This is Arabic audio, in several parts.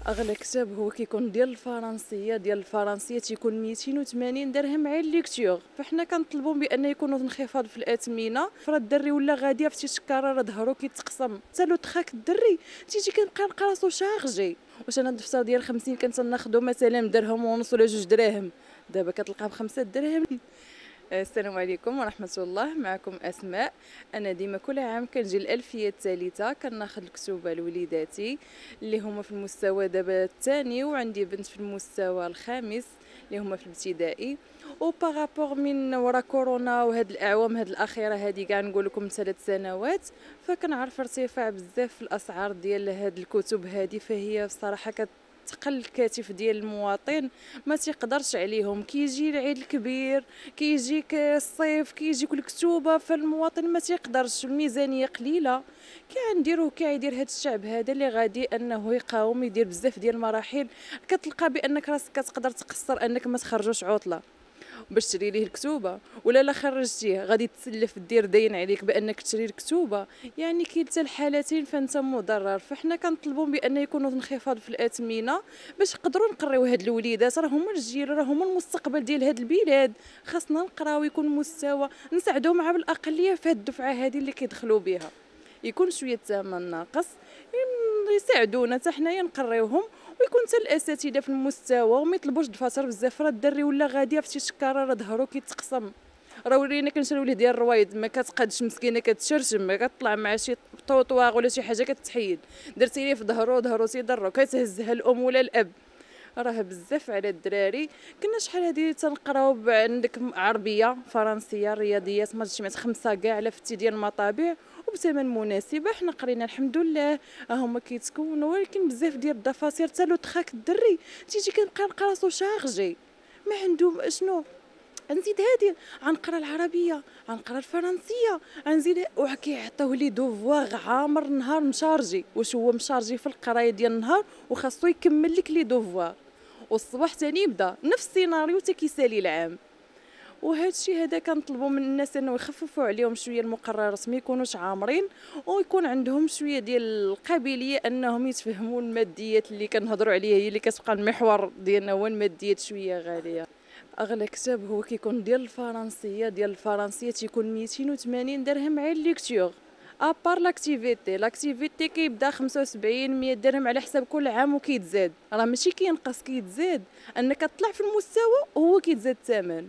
اغلى كتاب هو كيكون ديال الفرنسيه تيكون 280 درهم عين ليكتور، فحنا كنطلبوا بان يكونوا انخفاض في الاثمنه. فرا الدري ولا غاديه في تيشكاره راه ظهرو كيتقسم حتى لو تخاك الدري تيجي كنبقى نلقى راسو شارجي. واش انا الدفتر ديال 50 كنت ناخذو مثلا درهم ونص ولا 2 دراهم، دابا كتلقاه ب5 دراهم. السلام عليكم ورحمة الله، معكم أسماء. أنا ديما كل عام كنجي الألفية الثالثة كناخذ الكتوبة لوليداتي اللي هما في المستوى دابا الثاني، وعندي بنت في المستوى الخامس اللي هما في الابتدائي. وبارابور من ورا كورونا وهاد الأعوام هاد الأخيرة هادي كاع نقول لكم 3 سنوات، فكنعرف ارتفاع بزاف في الأسعار ديال هاد الكتب هادي، فهي بصراحة تقل الكتف ديال المواطن، ما تيقدرش عليهم. كيجي العيد الكبير، كيجيك الصيف، كيجيك الكتوبه، فالمواطن ما تيقدرش، الميزانيه قليله. كيدير هذا الشعب هذا اللي غادي انه يقاوم، يدير بزاف ديال المراحل. كتلقى بانك راسك كتقدر تقصر انك ما تخرجوش عطله باش تشري ليه الكتوبه، ولا لا خرجتيه غادي تسلف دير دين عليك بانك تشري الكتوبه. يعني كلتا الحالتين فانت مضرر. فحنا كنطلبوا بان يكونوا انخفاض في الاثمنه باش نقدروا نقريو هاد الوليدات، راه هما الجيل، راه هما المستقبل ديال هاد البلاد. خاصنا نقراو يكون مستوى، نساعدوهم مع بالاقليه في هاد الدفعه هذه اللي كيدخلوا بها، يكون شويه الثمن ناقص، يساعدونا حتى حنايا نقريوهم، ويكون حتى الاساتذه في المستوى وما يطلبوش دفاتر بزاف. راه الدري ولا غاديه في تيشكاره راه ظهرو كيتقسم. راه ورينا كنشريو ليه ديال الروايض ما كتقادش، مسكينه كتشرشم، ما كطلع مع شي طوطواغ ولا شي حاجه كتحيد، درتي ليه في ظهرو تيضرو، كتهزها الام ولا الاب. راه بزاف على الدراري. كنا شحال هادي تنقراو عندك عربيه، فرنسيه، رياضيات، ما جمعت 5 كاع على فتي ديال المطابع وبثمن مناسب. حنا قرينا الحمد لله، هما كيتكونوا، ولكن بزاف ديال الدفاتر حتى لو تخاك الدري تيجي كنبقى نلقى راسو شارجي، ما عنده شنو. نزيد هادي غنقرا العربيه، غنقرا الفرنسيه، غنزيد وكيعطيوه لي دوفواغ عامر نهار مشارجي. واش هو مشارجي في القرايه ديال النهار وخاصو يكمل لك لي دوفواغ، والصباح تاني يبدا نفس السيناريو حتى كيسالي العام. وهذا الشيء هذا كنطلبوا من الناس انه يخففوا عليهم شويه المقررات، ما يكونوش عامرين، ويكون عندهم شويه ديال القابليه انهم يتفهموا الماديات اللي كنهضروا عليها، هي اللي كتبقى المحور ديالنا هو الماديات شويه غاليه. اغلى كتاب هو كيكون ديال الفرنسيه تيكون 280 درهم عين ليكتور. ابار لاكتيفيتي كيبدا 75 100 درهم على حساب كل عام، وكيتزاد، راه ماشي كينقص كيتزاد، انك تطلع في المستوى وهو كيتزاد الثمن.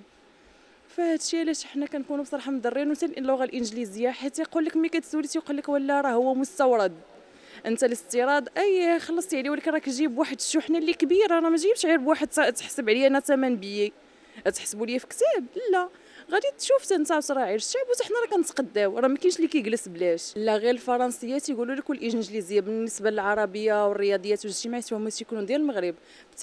فهاد الشيء علاش حنا كنكونوا بصراحه مضرين. وحتى اللغه الانجليزيه، حيت يقول لك ملي كتسولي تيقول لك ولا راه هو مستورد، انت الاستيراد اي خلصتي عليه، ولكن راك جيب واحد الشحنه اللي كبيره، راه ما جايبش غير بواحد تحسب عليا انا ثمن بيي، تحسبوا لي في كتاب، لا غادي تشوف انت تراعي الشعب، وحتى حنا راه كنتقداو، راه ما كاينش اللي كيجلس بلاش. لا غير الفرنسيه تيقولوا لك، والانجليزيه. بالنسبه للعربيه والرياضيات والاجتماعيات هما تيكونوا ديال المغرب،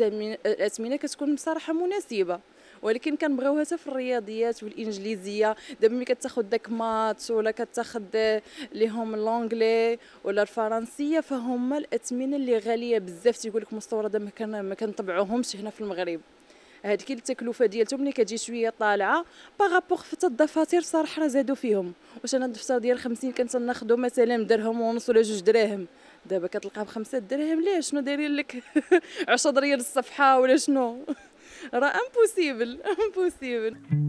الاثمنه كتكون بصراحه مناسبه، ولكن كنبغيوها حتى في الرياضيات والانجليزيه. دابا ملي كتاخذ داك مات ولا كتاخذ اللي هم لونجلي ولا الفرنسيه، فهم الاثمنه اللي غاليه بزاف، تيقول لك مستورده، ما كنطبعوهمش هنا في المغرب. هذيك التكلفه ديالتهم ملي كتجي شويه طالعه باغابوغ حتى الدفاتر صراحه راه زادوا فيهم. واش انا الدفتر ديال 50 كنت ناخذو مثلا درهم ونص ولا 2 دراهم، دابا كتلقاه ب5 دراهم. ليه؟ شنو دايرين لك 10 ريال الصفحه ولا شنو؟ راه امبوسيبل.